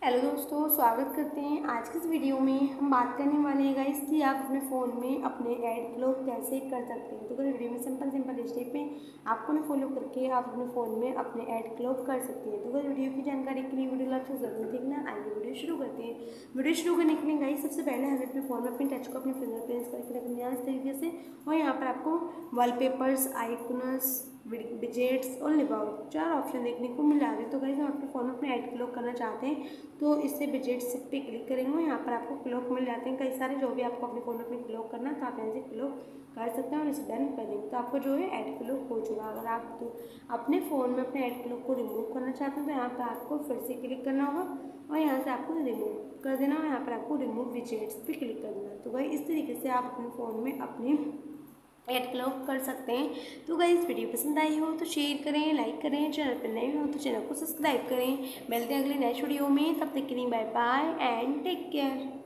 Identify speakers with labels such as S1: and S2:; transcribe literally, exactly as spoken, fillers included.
S1: Hello दोस्तों, स्वागत करते हैं। आज की इस वीडियो में हम बात करने वाले हैं गाइस कि आप अपने फ़ोन में अपने ऐड क्लोक कैसे कर सकते हैं। तो अगर वीडियो में सिंपल सिंपल स्टेप में आपको ना फॉलो करके आप अपने फ़ोन में अपने ऐड क्लोक कर सकते हैं। तो अगर वीडियो की जानकारी के लिए वीडियो लास्ट जरूर देखना। आइए वीडियो शुरू करते हैं। वीडियो शुरू करने के लिए गाइस सबसे पहले हमें अपने फ़ोन में अपने टच को अपने फिंगरप्रिंट्स करके रखना है इस तरीके से। और यहाँ पर आपको वॉलपेपर्स, आइकॉन्स, विजेट्स और लिबआउट चार ऑप्शन देखने को मिल रहा है। तो गाइस हम अपने फ़ोन में अपने ऐड क्लोक करना चाहते हैं तो इससे विजेट्स पे क्लिक करेंगे। यहाँ पर आपको क्लोक मिल जाते हैं कई सारे, जो भी आपको अपने फ़ोन में अपने क्लोक करना है तो आप यहाँ से क्लोक कर सकते हैं और इसे डन कर देंगे तो आपको जो है ऐड क्लोक हो चुका। अगर आप तो अपने फ़ोन में अपने ऐड क्लोक को रिमूव करना चाहते हैं तो यहाँ पर आपको फिर से क्लिक करना होगा और यहाँ से आपको रिमूव कर देना और यहाँ पर आपको रिमूव विजेट्स पे क्लिक कर देना। तो भाई इस तरीके से आप अपने फ़ोन में अपनी ऐड क्लोक कर सकते हैं। तो गाइस वीडियो पसंद आई हो तो शेयर करें, लाइक करें, चैनल पर नए हो तो चैनल को सब्सक्राइब करें। मिलते हैं अगले नेक्स्ट वीडियो में, तब तक के लिए bye bye and take care.